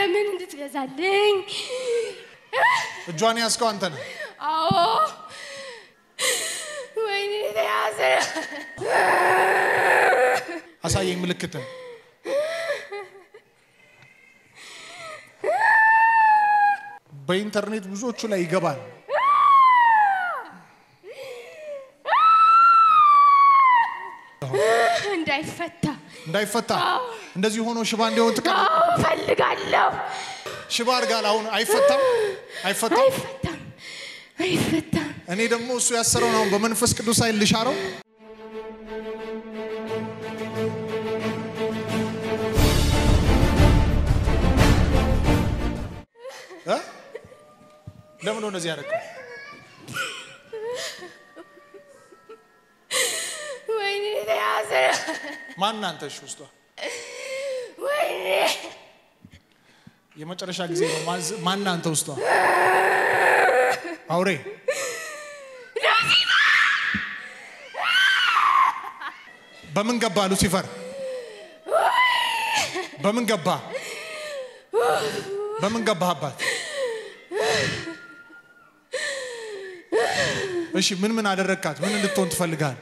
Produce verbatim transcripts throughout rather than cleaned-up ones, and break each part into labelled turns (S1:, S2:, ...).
S1: ዓለምን እንድትገዛልኝ
S2: እጇን ያስከው አንተ ነህ
S1: አዎ ወይኔ ተያዘ
S2: አሳየኝ ምልክት በኢንተርኔት ብዙዎቹ ላይ ይገባል
S1: እንዳይፈታ
S2: እንዳይፈታ እንደዚህ ሆኖ ሽባ እንዲሆን ተቀ
S1: ፈልጋለሁ
S2: ሽባ አርጋል አሁን አይፈታም አይፈታም
S1: አይፈታም አይፈታም
S2: እኔ ደግሞ እሱ ያሰረው ነው በመንፈስ ቅዱስ ኃይል ልሻረው እ ለምን ነው እንደዚህ ያደረገው
S1: ወይኔ ተያዘ
S2: ማን አንተሽ ውስጧ
S1: ወይኔ
S2: የመጨረሻ ጊዜ ነው ማን አንተ ውስጧ አውሬ በምን ገባ ሉሲፈር በምን ገባ በምን ገባህባት እሺ ምን ምን አደረካት ምን እንድትሆን ትፈልጋለህ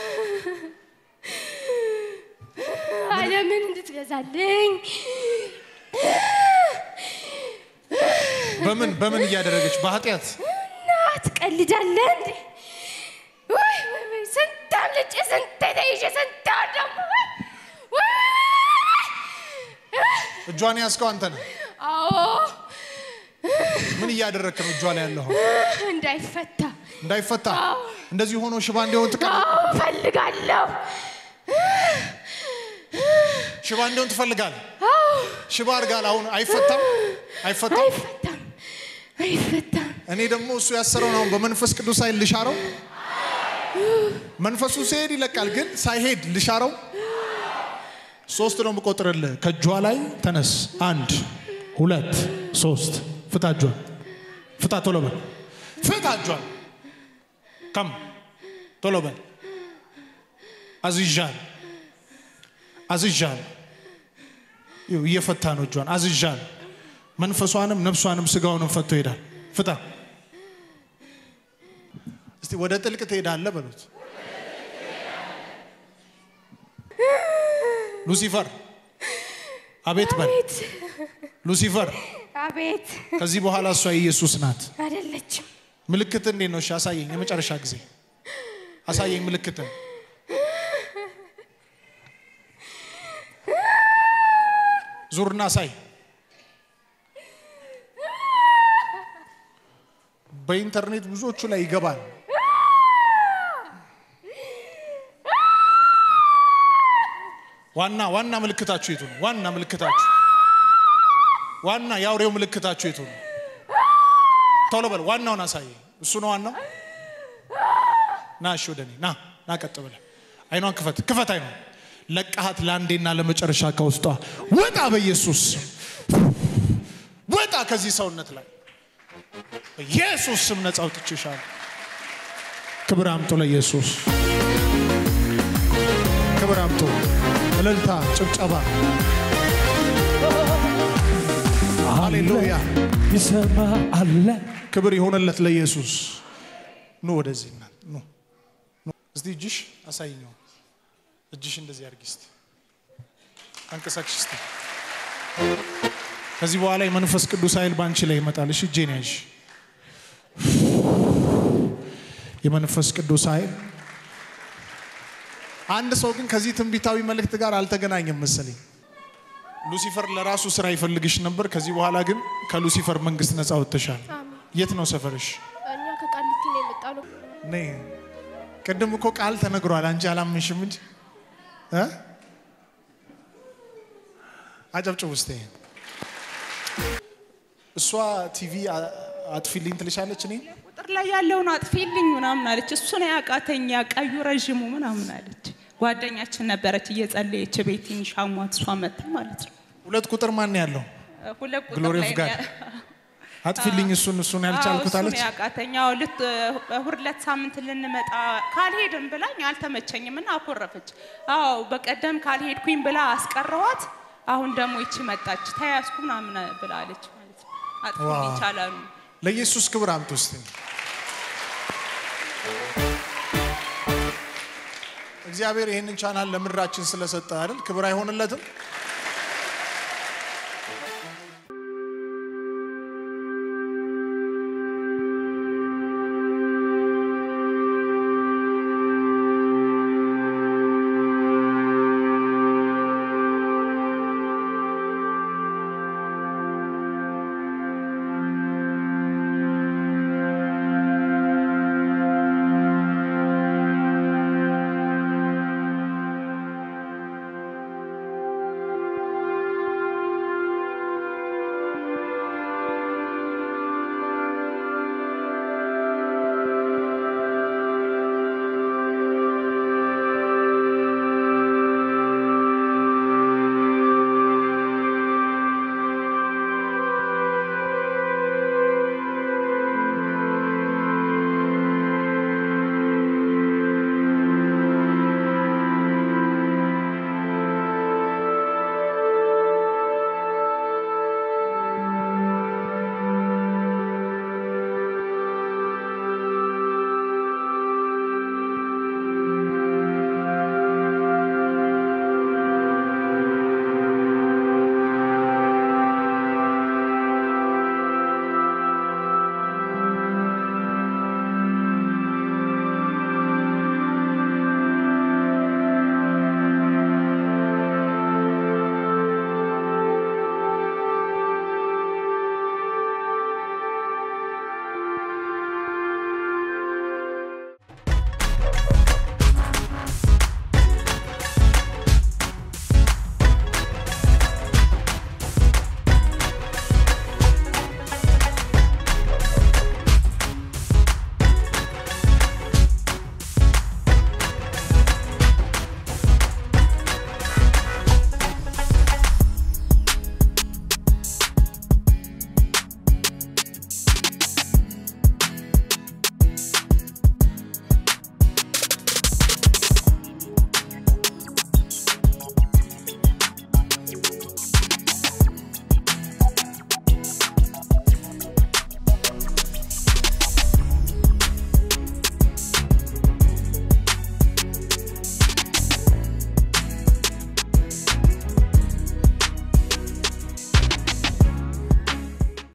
S1: ዓለምን እንድትገዛልኝ
S2: በምን በምን ያደረገች በኃጢያት
S1: ናት ቀልዳለህ እንዴ ወይ ወይ ስንት አለች ስንት ተይዤ ስንት ደግሞ
S2: እጇን ያስከው አንተ ነህ
S1: አዎ
S2: ምን ያደረክ ነው እጇ ላይ ያለው
S1: እንዳይፈታ
S2: እንዳይፈታ እንደዚህ ሆኖ ሽባ እንዲሆን ተቀ
S1: ፈልጋለሁ
S2: ሽባ እንዲሆን ትፈልጋለህ ሽባ አርጋል አሁን አይፈታም አይፈታም
S1: አይፈታም አይፈታም
S2: እኔ ደግሞ እሱ ያሰረው ነው በመንፈስ ቅዱስ ኃይል ልሻረው መንፈሱ ሲሄድ ይለቃል ግን ሳይሄድ ልሻረው ሶስት ነው መቆጥርልህ ከጇ ላይ ተነስ አንድ ሁለት ሶስት ፍታጇ ፍታ ቶሎ በል ፍታጇ ከም ቶሎ በል አዝጃል አዝጃል ይፈታ ነው ጇን አዝጃል መንፈሷንም ነፍሷንም ስጋውንም ፈቶ ይሄዳል ፍታ እስቲ ወደ ጥልቅ ትሄዳለህ በሉት ሉሲፈር አቤት በል ሉሲፈር
S1: አቤት
S2: ከዚህ በኋላ እሷ ኢየሱስ ናት
S1: አይደለችም
S2: ምልክት እንዴት ነው አሳየኝ የመጨረሻ ጊዜ አሳየኝ ምልክት ዙርና ሳይ በኢንተርኔት ብዙዎቹ ላይ ይገባል ዋና ዋና ምልክታችሁ የቱ ነው ዋና ምልክታችሁ ዋና ያውሬው ምልክታችሁ የቱ ነው ቶሎ በል ዋናውን አሳየኝ እሱ ነው ዋናው ና እሺ ወደኔ ና ና ቀጥ በል አይኗን ክፈት ክፈት አይኗን ለቀሃት ላንዴና ለመጨረሻ ከውስጧ ወጣ በኢየሱስ ወጣ ከዚህ ሰውነት ላይ በኢየሱስ ስም ነፃ አውጥቼሻለሁ ክብር አምጡ ለኢየሱስ ክብር አምጡ እልልታ ጭብጨባ ሃሌሉያ
S3: ይሰማ አለ
S2: ክብር ይሆንለት ለኢየሱስ ኑ ወደዚህ ኑ እስቲ እጅሽ አሳይኝ እጅሽ እንደዚህ አድርጊ እስቲ አንቀሳቅሽ እስቲ ከዚህ በኋላ የመንፈስ ቅዱስ ኃይል ባንቺ ላይ ይመጣል እሺ እጄን ያዥ የመንፈስ ቅዱስ ኃይል አንድ ሰው ግን ከዚህ ትንቢታዊ መልእክት ጋር አልተገናኘም መሰለኝ ሉሲፈር ለራሱ ስራ ይፈልግሽ ነበር ከዚህ በኋላ ግን ከሉሲፈር መንግስት ነፃ ወጥተሻል የት ነው ሰፈርሽ
S1: እኛ ከቃሊቲ ነው የመጣነው
S2: ነይ ቀደም እኮ ቃል ተነግሯል አንቺ አላምንሽም እንጂ እ አጨብጭቡ እስቲ እሷ ቲቪ አጥፊልኝ ትልሻለች እኔ
S4: ቁጥር ላይ ያለውን አጥፊልኝ ምናምን አለች እሱ ነው ያቃተኛ ቀዩ ረጅሙ ምናምን አለች ጓደኛችን ነበረች እየጸለየች ቤቲን ሻሟት እሷ መጣ ማለት ነው
S2: ሁለት ቁጥር ማን ያለው
S4: ሁለት ቁጥር
S2: ግሎሪ ኦፍ
S4: ላይ
S2: ጋድ አጥፊልኝ እሱን እሱን ያልቻልኩት አለች
S4: እሱ ነው ያቃተኛው ልት ሁለት ሳምንት ልንመጣ ካልሄድም ብላኝ አልተመቸኝምና አኮረፈች አው በቀደም ካልሄድኩኝ ብላ አስቀረዋት አሁን ደግሞ ይቺ መጣች ተያዝኩ ምናምን ብላለች ማለት ነው አጥፎ ይቻላል
S2: ለኢየሱስ ክብር አምጡ እስቲ እግዚአብሔር ይሄንን ቻናል ለምድራችን ስለሰጠ አይደል ክብር አይሆንለትም